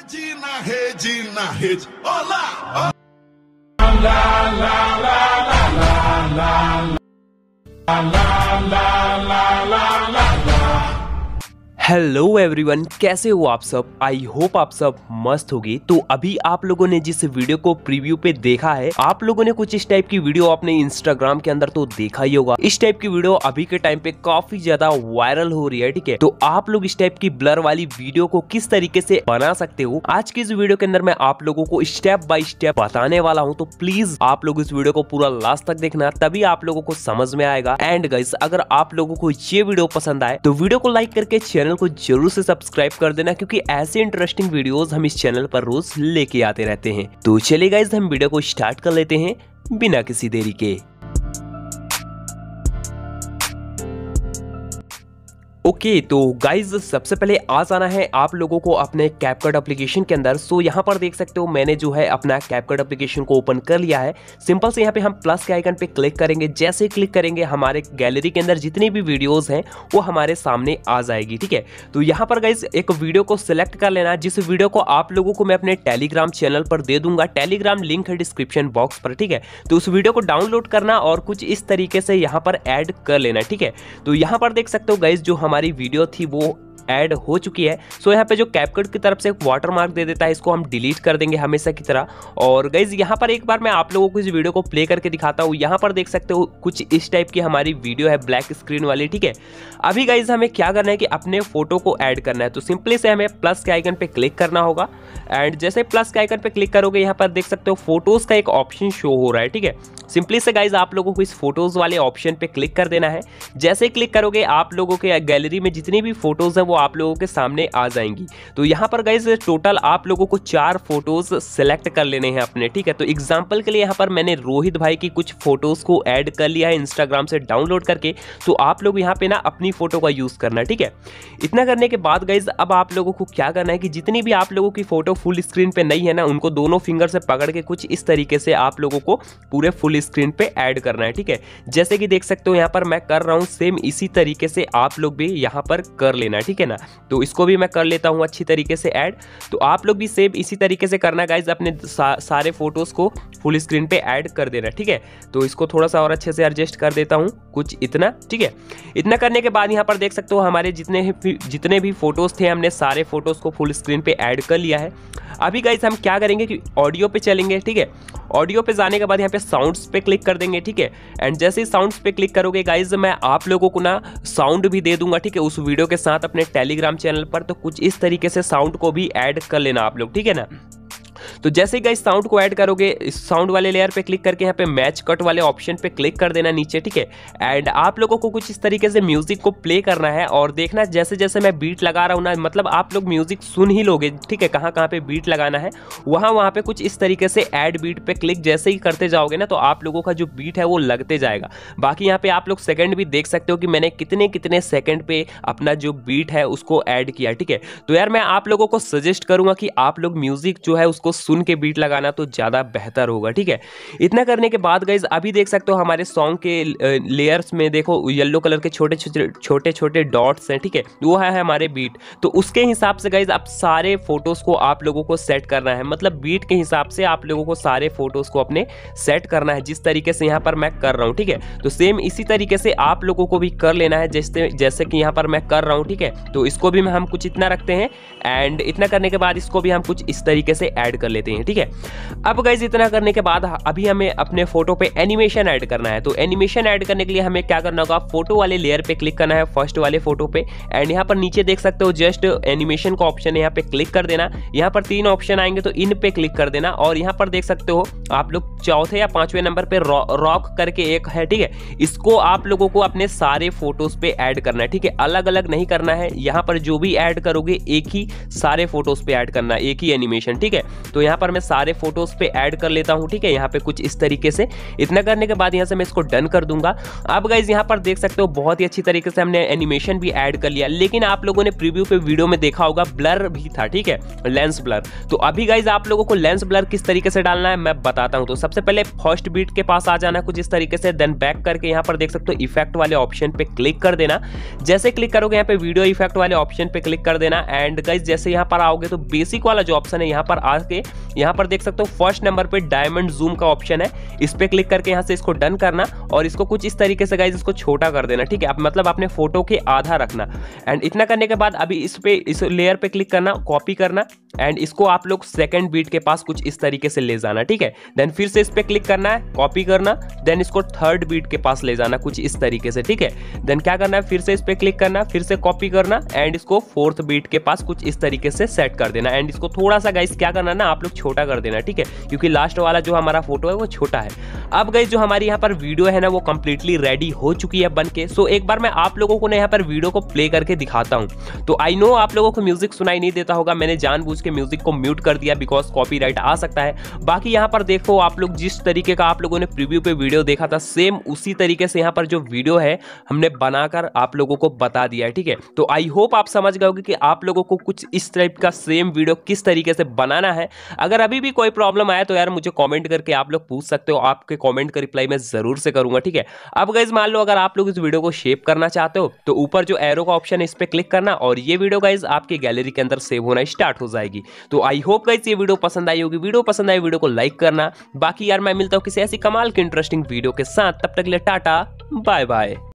Na rede, olá! Hello everyone, कैसे हो आप सब। आई होप आप सब मस्त होगी। तो अभी आप लोगों ने जिस वीडियो को प्रीव्यू पे देखा है, आप लोगों ने कुछ इस टाइप की वीडियो अपने इंस्टाग्राम के अंदर तो देखा ही होगा। इस टाइप की वीडियो अभी के टाइम पे काफी ज्यादा वायरल हो रही है, ठीक है। तो आप लोग इस टाइप की ब्लर वाली वीडियो को किस तरीके से बना सकते हो, आज की इस वीडियो के अंदर मैं आप लोगों को स्टेप बाय स्टेप बताने वाला हूँ। तो प्लीज आप लोग इस वीडियो को पूरा लास्ट तक देखना, तभी आप लोगों को समझ में आएगा। एंड गाइस, अगर आप लोगों को ये वीडियो पसंद आए तो वीडियो को लाइक करके चैनल को जरूर से सब्सक्राइब कर देना, क्योंकि ऐसे इंटरेस्टिंग वीडियोस हम इस चैनल पर रोज लेके आते रहते हैं। तो चलिए गाइस, हम वीडियो को स्टार्ट कर लेते हैं बिना किसी देरी के। ओके, तो गाइज सबसे पहले आ जाना है आप लोगों को अपने कैपकट एप्लीकेशन के अंदर। सो यहाँ पर देख सकते हो मैंने जो है अपना कैपकट एप्लीकेशन को ओपन कर लिया है। सिंपल से यहाँ पे हम प्लस के आइकन पे क्लिक करेंगे। जैसे ही क्लिक करेंगे हमारे गैलरी के अंदर जितनी भी वीडियोस हैं वो हमारे सामने आ जाएगी, ठीक है। तो यहाँ पर गाइज एक वीडियो को सिलेक्ट कर लेना, जिस वीडियो को आप लोगों को मैं अपने टेलीग्राम चैनल पर दे दूंगा। टेलीग्राम लिंक है डिस्क्रिप्शन बॉक्स पर, ठीक है। तो उस वीडियो को डाउनलोड करना और कुछ इस तरीके से यहाँ पर ऐड कर लेना, ठीक है। तो यहाँ पर देख सकते हो गाइज जो हमारी वीडियो थी वो ऐड हो चुकी है। सो यहाँ पे जो कैपकट की तरफ से एक वाटर मार्क दे देता है, इसको हम डिलीट कर देंगे हमेशा की तरह। और गाइज यहाँ पर एक बार मैं आप लोगों को इस वीडियो को प्ले करके दिखाता हूँ। यहाँ पर देख सकते हो कुछ इस टाइप की हमारी वीडियो है, ब्लैक स्क्रीन वाली, ठीक है। अभी गाइज हमें क्या करना है कि अपने फोटो को ऐड करना है। तो सिंपली से हमें प्लस के आइकन पे क्लिक करना होगा। एंड जैसे प्लस के आइकन पे क्लिक करोगे, यहाँ पर देख सकते हो फोटोज का एक ऑप्शन शो हो रहा है, ठीक है। सिंपली से गाइज आप लोगों को इस फोटोज वाले ऑप्शन पे क्लिक कर देना है। जैसे क्लिक करोगे आप लोगों के गैलरी में जितनी भी फोटोज हैं वो आप लोगों के सामने आ जाएंगी। तो यहाँ पर गाइज टोटल आप लोगों को 4 फोटोज सिलेक्ट कर लेने हैं अपने, ठीक है। तो एग्जांपल के लिए यहाँ पर मैंने रोहित भाई की कुछ फोटोज को ऐड कर लिया है इंस्टाग्राम से डाउनलोड करके। तो आप लोग यहाँ पे ना अपनी फोटो का यूज करना, ठीक है। इतना करने के बाद गाइज अब आप लोगों को क्या करना है कि जितनी भी आप लोगों की फोटो फुल स्क्रीन पे नहीं है ना, उनको दोनों फिंगर से पकड़ के कुछ इस तरीके से आप लोगों को पूरे फुल स्क्रीन पे ऐड करना है, ठीक है। जैसे कि देख सकते हो यहाँ पर मैं कर रहा हूँ, सेम इसी तरीके से आप लोग भी यहाँ पर कर लेना, ठीक है ना। तो इसको भी मैं कर लेता हूँ अच्छी तरीके से ऐड। तो आप लोग भी सेम इसी तरीके से करना गाइज, अपने सारे फोटोज को फुल स्क्रीन पे ऐड कर देना, ठीक है। तो इसको थोड़ा सा और अच्छे से एडजस्ट कर देता हूँ, कुछ इतना, ठीक है। इतना करने के बाद यहाँ पर देख सकते हो हमारे जितने भी फोटोज थे, हमने सारे फोटोज को फुल स्क्रीन पे ऐड कर लिया है। अभी गाइज हम क्या करेंगे कि ऑडियो पे चलेंगे, ठीक है। ऑडियो पे जाने के बाद यहाँ पे साउंड्स पे क्लिक कर देंगे, ठीक है। एंड जैसे ही साउंड्स पे क्लिक करोगे गाइज, मैं आप लोगों को ना साउंड भी दे दूंगा, ठीक है, उस वीडियो के साथ अपने टेलीग्राम चैनल पर। तो कुछ इस तरीके से साउंड को भी ऐड कर लेना आप लोग, ठीक है ना। तो जैसे ही गाइस साउंड को ऐड करोगे, इस साउंड वाले लेयर पे क्लिक करके यहाँ पे मैच कट वाले ऑप्शन पे क्लिक कर देना नीचे, ठीक है। एंड आप लोगों को कुछ इस तरीके से म्यूजिक को प्ले करना है और देखना जैसे जैसे मैं बीट लगा रहा हूँ ना, मतलब आप लोग म्यूजिक सुन ही लोगे, ठीक है। कहाँ कहाँ पे बीट लगाना है वहाँ पे कुछ इस तरीके से ऐड बीट पे क्लिक जैसे ही करते जाओगे ना, तो आप लोगों का जो बीट है वो लगते जाएगा। बाकी यहाँ पे आप लोग सेकंड भी देख सकते हो कि मैंने कितने कितने सेकंड पे अपना जो बीट है उसको ऐड किया, ठीक है। तो यार मैं आप लोगों को सजेस्ट करूंगा कि आप लोग म्यूजिक जो है उसको सुन के बीट लगाना तो ज्यादा बेहतर होगा, ठीक है। इतना करने के बाद गाइज अभी देख सकते हो हमारे सॉन्ग के लेयर्स में देखो येलो कलर के छोटे छोटे डॉट्स हैं, ठीक है। वो है हमारे बीट। तो उसके हिसाब से गाइज आप सारे फोटोज को आप लोगों को सेट करना है, मतलब बीट के हिसाब से आप लोगों को सारे फोटोज को अपने सेट करना है, जिस तरीके से यहाँ पर मैं कर रहा हूँ, ठीक है। तो सेम इसी तरीके से आप लोगों को भी कर लेना है, जैसे कि यहाँ पर मैं कर रहा हूँ, ठीक है। तो इसको भी हम कुछ इतना रखते हैं। एंड इतना करने के बाद इसको भी हम कुछ इस तरीके से ऐड कर लेते हैं, ठीक है। अब गाइज इतना करने के बाद अभी हमें अपने फोटो पे एनिमेशन ऐड करना है। तो एनिमेशन ऐड करने के लिए हमें क्या करना होगा, फोटो वाले लेयर पे क्लिक करना है, फर्स्ट वाले फोटो पे। एंड यहाँ पर नीचे देख सकते हो जस्ट एनिमेशन का ऑप्शन है, यहाँ पे क्लिक कर देना। यहाँ पर 3 ऑप्शन आएंगे तो इन पे क्लिक कर देना। और यहाँ पर देख सकते हो आप लोग चौथे या 5वें नंबर पे रॉक करके एक है, ठीक है। इसको आप लोगों को अपने सारे फोटोज पे ऐड करना है, ठीक है। अलग अलग नहीं करना है। यहाँ पर जो भी ऐड करोगे एक ही सारे फोटोज पे ऐड करना है, एक ही एनिमेशन, ठीक है। तो यहाँ पर मैं सारे फोटोज पे ऐड कर लेता हूँ, ठीक है, यहाँ पे कुछ इस तरीके से। इतना करने के बाद यहाँ से मैं इसको डन कर दूंगा। अब गाइज यहाँ पर देख सकते हो बहुत ही अच्छी तरीके से हमने एनिमेशन भी ऐड कर लिया, लेकिन आप लोगों ने प्रीव्यू पे वीडियो में देखा होगा ब्लर भी था, ठीक है, लेंस ब्लर। तो अभी गाइज आप लोगों को लेंस ब्लर किस तरीके से डालना है मैं बताता हूँ। तो सबसे पहले फर्स्ट बीट के पास आ जाना कुछ इस तरीके से, देन बैक करके यहाँ पर देख सकते हो इफेक्ट वाले ऑप्शन पे क्लिक कर देना। जैसे क्लिक करोगे यहाँ पे वीडियो इफेक्ट वाले ऑप्शन पे क्लिक कर देना। एंड गाइज जैसे यहाँ पर आओगे तो बेसिक वाला जो ऑप्शन है यहाँ पर आके यहाँ पर देख सकते हो फर्स्ट नंबर पे डायमंड जूम का ऑप्शन है, इस पे क्लिक करके यहाँ से इसको डन करना और इसको कुछ इस तरीके से गाइज इसको छोटा कर देना, ठीक है, अब मतलब अपने फोटो के आधा रखना। एंड इतना करने के बाद अभी इस लेयर पे क्लिक करना, कॉपी करना एंड इसको आप लोग सेकंड बीट के पास कुछ इस तरीके से ले जाना, ठीक है। देन फिर से इस पे क्लिक करना है, कॉपी करना, देन इसको थर्ड बीट के पास ले जाना कुछ इस तरीके से, ठीक है। देन क्या करना है, फिर से इस पे क्लिक करना, फिर से कॉपी करना एंड इसको फोर्थ बीट के पास कुछ इस तरीके से सेट कर देना। एंड इसको थोड़ा सा गाइस क्या करना ना आप लोग छोटा कर देना, ठीक है, क्योंकि लास्ट वाला जो हमारा फोटो है वो छोटा है। अब गाइस जो हमारी यहाँ पर वीडियो है ना वो कंप्लीटली रेडी हो चुकी है बन के। सो एक बार मैं आप लोगों को ना यहाँ पर वीडियो को प्ले करके दिखाता हूँ। तो आई नो आप लोगों को म्यूजिक सुनाई नहीं देता होगा, मैंने जानबूझ के म्यूजिक को म्यूट कर दिया बिकॉज कॉपीराइट आ सकता है। बाकी यहाँ पर देखो आप लोग जिस तरीके का आप लोगों ने प्रीव्यू पे वीडियो देखा था सेम उसी तरीके से यहाँ पर जो वीडियो है हमने बनाकर आप लोगों को बता दिया है, ठीक है। तो आई होप आप समझ गए होगे कि आप लोगों को कुछ इस टाइप का सेम वीडियो किस तरीके से बनाना है। अगर अभी भी कोई प्रॉब्लम आया तो यार मुझे कमेंट करके आप लोग पूछ सकते हो, आपके कमेंट का रिप्लाई मैं जरूर से करूंगा, ठीक है। अब गाइस मान लो अगर आप लोग इस वीडियो को शेप करना चाहते हो तो ऊपर जो एरो का ऑप्शन है इस पे क्लिक करना और ये वीडियो गाइस आपकी गैलरी के अंदर सेव होना स्टार्ट हो जाएगी। तो आई होप गाइस ये वीडियो पसंद आई होगी। वीडियो पसंद आई वीडियो को लाइक करना। बाकी यार मैं मिलता हूं किसी ऐसी कमाल की इंटरेस्टिंग वीडियो के साथ, तब तक के लिए टाटा बाय बाय।